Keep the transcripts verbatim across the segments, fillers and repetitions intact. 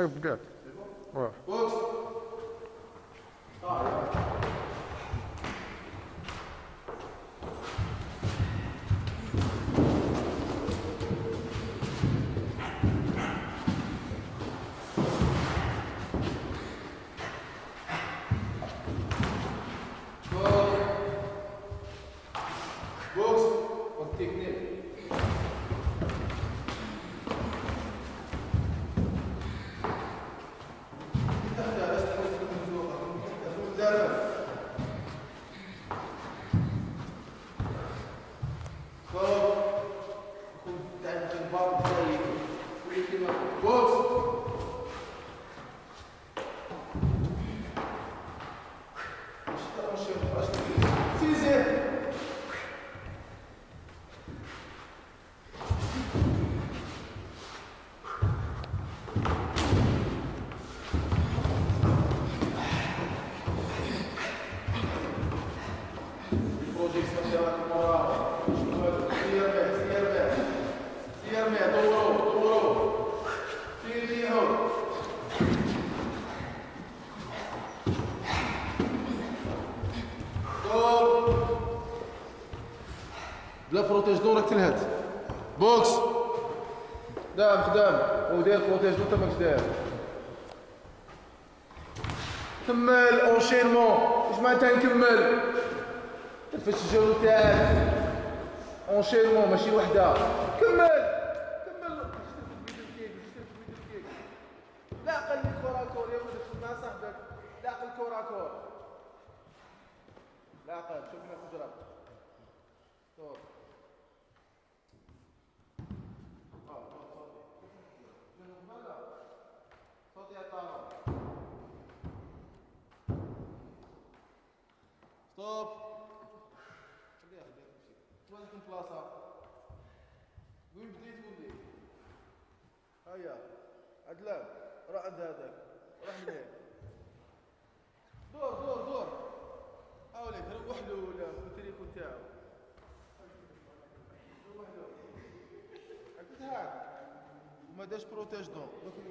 حيب كاع. واه بوكس. بوكس والتكنيك. تحتها بس تحس بالمزوقة المدافع. فوق كنت تعمل الباب زي بوكس. بلا بروتيج دون راك تنهد. بوكس خدام خدام ودير بروتيج دون تماكش داير. كمل اونشينمون. واش معناتها نكمل؟ تنفس الجو تاعك اونشينمون ماشي وحده. كمل كمل. لا قل كورا كور يا ولد مع صاحبك. لا قل كورا كور. لا قل شوفنا تجرب. طور صوتي يا طارق. ستوب. خليها خليها تمشي. توازن بلاصة. وين بديت ولي؟ هيا عدلان روح عند هذاك روح من هنا. دور دور دور. حاول روح له ولا التريكو تاعو. روح له. عقد هاك. وما داش بروتيج دون.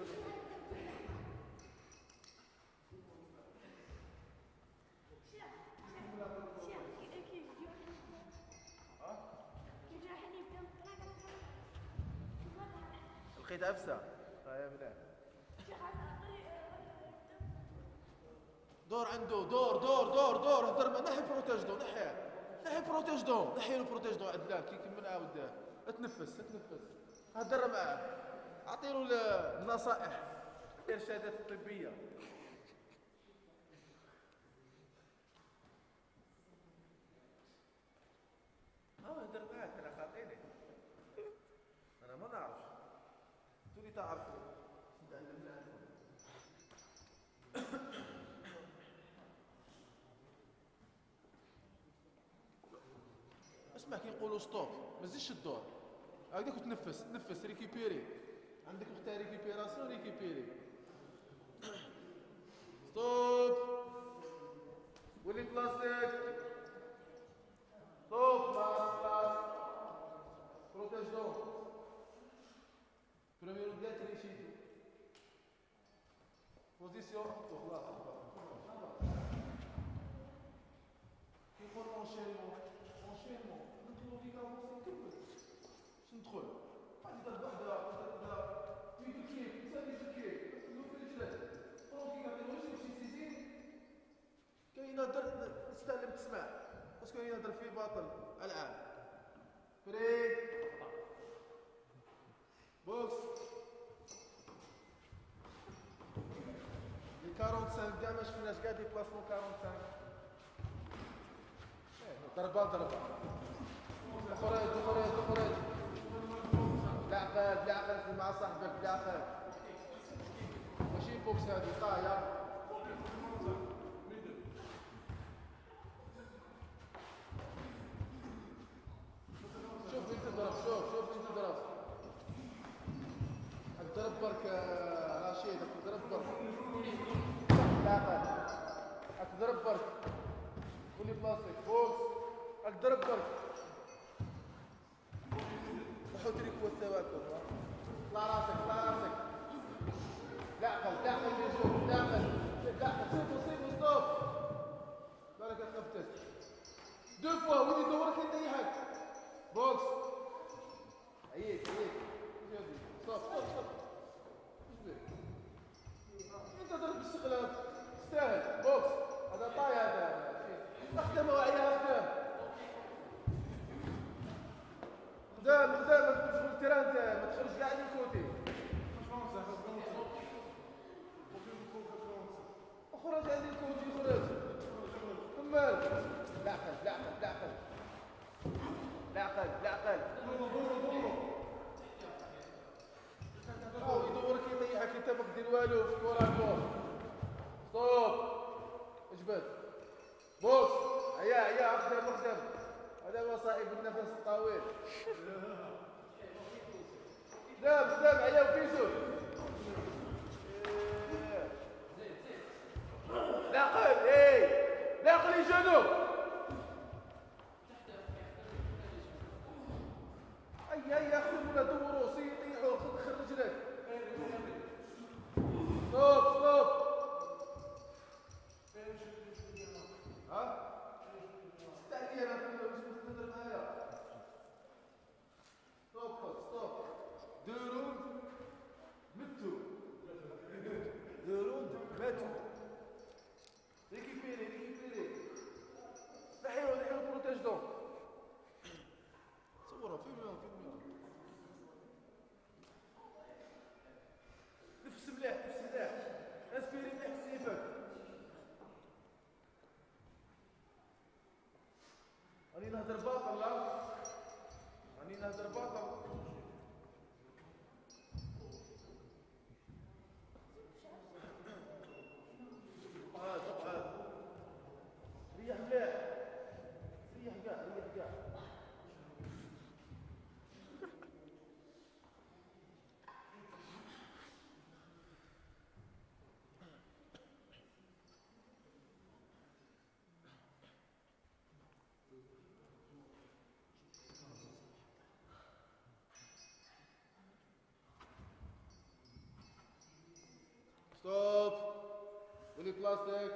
لقيت عفسه. هيا مليح. دور عنده دور دور دور دور هضر نحي بروتيج دون نحي نحي بروتيج دون نحي له بروتيج دون عدلان كي كمل عاود اتنفس اتنفس هضر معاه اعطيله النصائح الارشادات الطبيه. ها هضر معاك انا خاطيني انا ما نعرفش انتو اللي تعرفوا. اسمع كي نقولوا ستوب ما تزيدش الدور هكذاك وتنفس تنفس ريكيبيري. عندك وقتها ريكيبيراسيون ريكيبيري. ستوب ولي بلاصتك. ستوب بلاص بلاص بروتيج دون. بروميير ديال تريشيتو بوزيسيون خلاص كي نقول اونشينمون اونشينمون ندخلو فيك افونسي نكمل باش ندخل غادي ضرب وحده وحده ميدو كيف نسى ميدو كيف ندخلو في رجلك بروفيك غادي نمشي نمشي سيزين. كاين يهضر نستعلم تسمع باسكو كاين يهضر في باطل العاب. فري بوكس لي خمسة وأربعين كاع ما شفناش كاع دي بلاسمون خمسة وأربعين. ضربه ضربه خرج خرج خرج. لعقل لعقل مع صاحبك لعقل ماشي بوكس هذه طايه. شوف وين تضرب شوف شوف وين تضرب. الضرب برك رشيد الضرب برك. لعقل الضرب برك ولي بلاصتك بوكس الضرب برك. وحط ريك والتوكل. طلع راسك طلع راسك. لا ستوب ستوب ستوب. انت ضرب بالسقلب تستاهل بوكس. هذا طاي هذا. اخدم وعيا اخدم. خدام خدام ما تكونش في التيران انت ما تخرجش كاع للكوتي. خرج هذه الكوتي خرج. كمل. لا عقل لا عقل لا عقل. لا عقل لا عقل. او يدورك يطيحك انت ما كدير والو في وراك بوكس. ستوب. اجبد. بوكس. هيا هيا اخدم اخدم. هذا هو صاحب النفس الطويل. خدام خدام هيا وفيسو. لاقل ايه لاقل الجنوب. اي اي اخذ ولا دوروا سيطيحوا خذ رجلك. ستوب ستوب. ها استعدي انا مش نقدر معايا. ستوب ستوب. دورون متو دورون ماتوا. ريكيبيري ريكيبيري. نحيو نحيو بروتاج دون. صورها فيلم فيلم. نفس مليح نفس مليح. اسبيري مليح سيفك. راني نهدر باطل لا. راني نهدر باطل. اقعد اقعد. ريح مليح. ريح كاع ريح كاع. ستوب. ولي بلاستيك.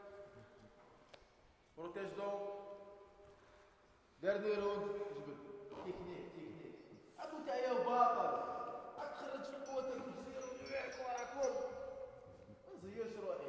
بروتيج دون. ديرني روند. جبد. تكنيك تكنيك. عبو تاعي وباطل. تخرج في قوتك وتزير وياك وراكم. ما نزيرش روحي.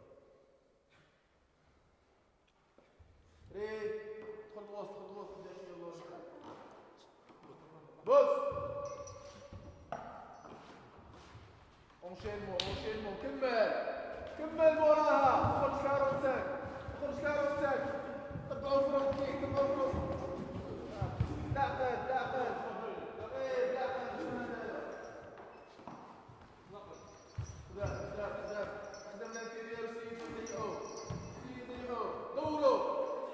ريد. دخل الوسط دخل الوسط دير الله. بص. انشيلمون انشيلمون كمل كمل موراها. خرج كاروتك خرج كاروتك. تبعوا فرونتيك تبعوا فرونتيك. لا قد لا قد ايه لا قد. خدام خدام خدام خدام الانتيريور سيدو يضيعوه سيدو يضيعوه. دوروا.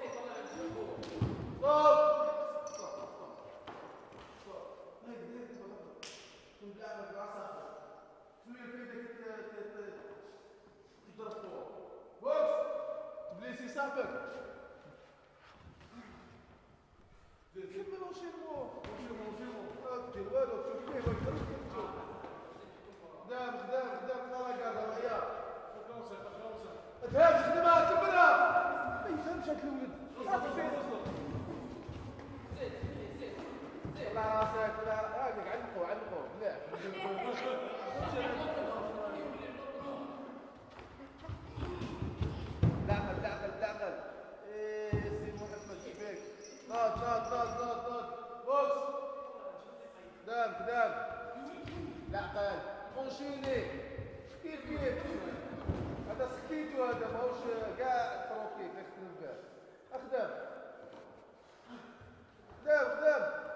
ستوب. تنبلعنا بالعصا. شنو يفيدك تضرب فوق. بوكس. تبليسي صاحبك. كمل انشيلمون انشيلمون انشيلمون. ما دير والو تشوف فيه واش يضرب تشوف. خدام خدام خدام طلع كاع وياه. ما تهابش خدمها كملها. ما يفهمش هاد الولد. طلع راسك طلع هاكاك. علقوا علقوا مليح. لعقل لعقل لعقل. ايه سي محمد كيفك. ناض ناض ناض ناض ناض. بوكس. قدام قدام. لعقل. انشيني. كيف كيف. هذا سكيتو هذا ماهوش كاع فروكيك اللي تخدم به. اخدم. خدام خدام.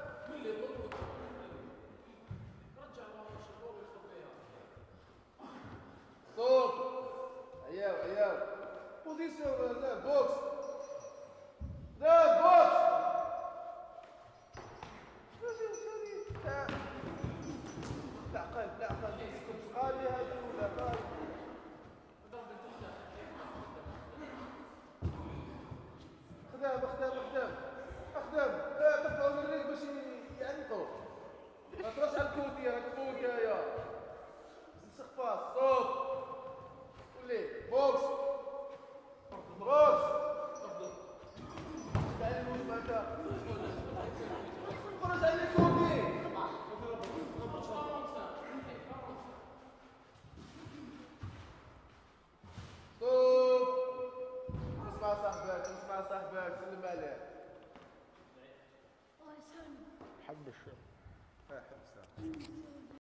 ستوب. عياو عياو. بوزيسيون لا بوكس. لا بوكس. لا عقل لا عقل. اسكت غالي هذا ولا غالي. خدام خدام خدام خدام. لا تبعوا للريق باش يعنقوا. ما تروحش على الكوتي راك فوق يا سقفاص. ستوب. ولي بوكس بوكس. صاحبك اسمع صاحبك سلم عليه. حب الشيء. حبسه.